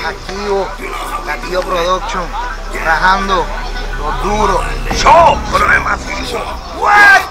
activo, Latido Production, rajando los duros. ¡Yo! ¡Pero es macizo! ¡Guay!